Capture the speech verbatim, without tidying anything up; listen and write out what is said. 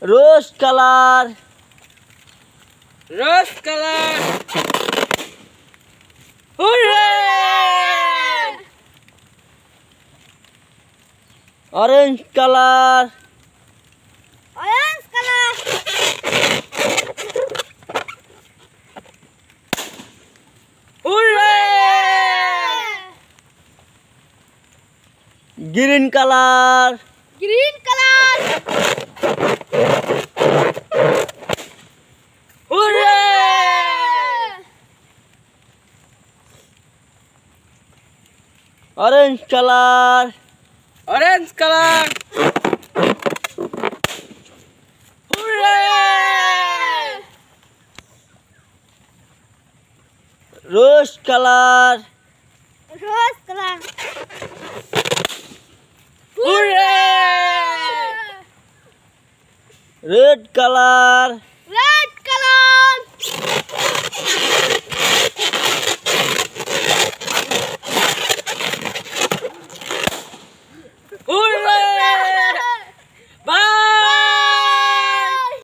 rose color, rose color. Hooray! orange color, orange color, Hooray! green color, green color, Hooray! orange color, Orange color. Hooray! rose color, rose color, Hooray! red color,